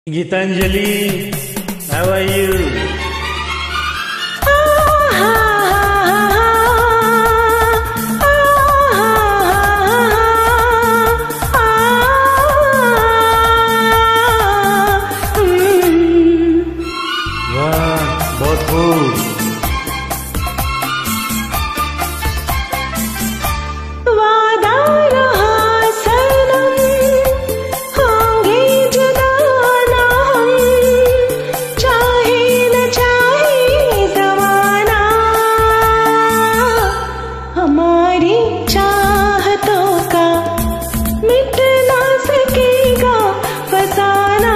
Gitanjali, how are you? बहुत खूब। वादा रहा सनम, होंगे जुदा ना हम, चाहे न चाहे ज़माना। हमारी चाहतों का मिट ना सकेगा फसाना।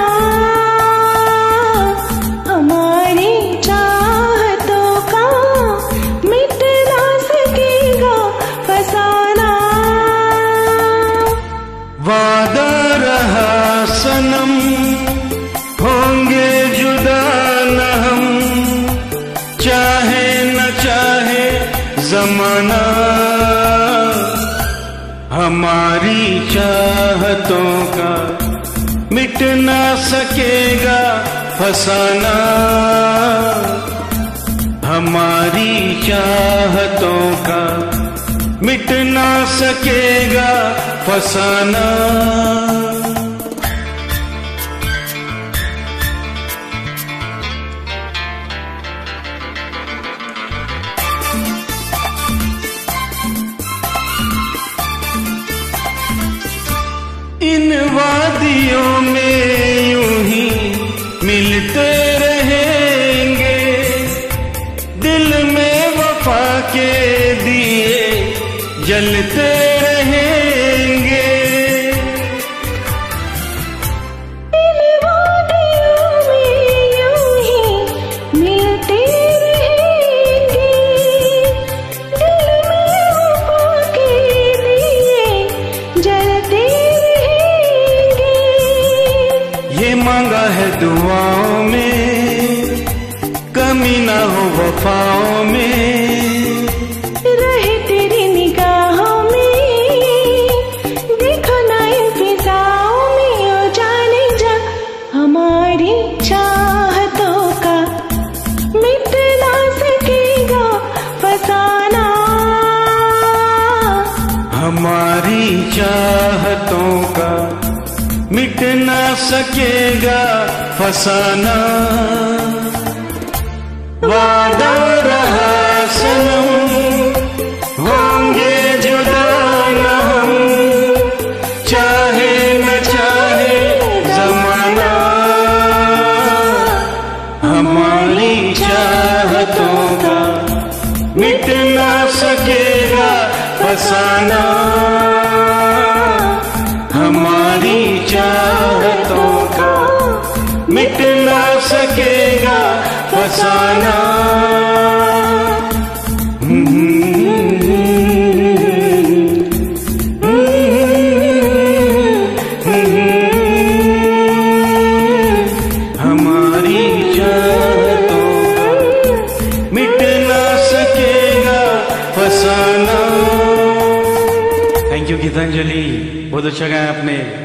हमारी चाहतों का मिट ना सकेगा फसाना। वादा रहा सनम, होंगे जुदा न हम, चाहे न चाहे जमाना। हमारी चाहतों का मिट ना सकेगा फसाना। हमारी चाहतों का मिट ना सकेगा फसाना। इन वादियों में यूं ही मिलते रहेंगे, दिल में वफा के दिए जलते रहेंगे। इन वादियों में यूं ही मिलते रहेंगे, दिल में वफा के दिए जलते रहेंगे। ये मांगा है दुआओं में, कमी ना हो वफाओं में। रहे तेरी निगाहों में, देखो ना इन फिजाओं में। ओ जाने जा, हमारी चाहतों का मिट ना सकेगा फसाना। हमारी चाहतों का मिट ना सकेगा फसाना। वादा रहा सनम, होंगे जुदा न हम, चाहे न चाहे जमाना। हमारी चाहतों का मिट ना सकेगा फसाना। हमारी चाहतों का मिट ना सकेगा फसाना। हमारी चाहतों का मिट ना सकेगा फसाना। थैंक यू गीतांजलि, बहुत अच्छा गाया आपने।